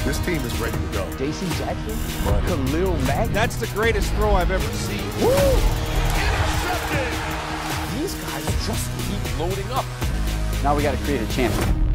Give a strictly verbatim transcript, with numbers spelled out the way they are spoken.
This team is ready to go. J C Jackson, Khalil Mack. That's the greatest throw I've ever seen. Woo! Intercepted! These guys just keep loading up. Now we got to create a champion.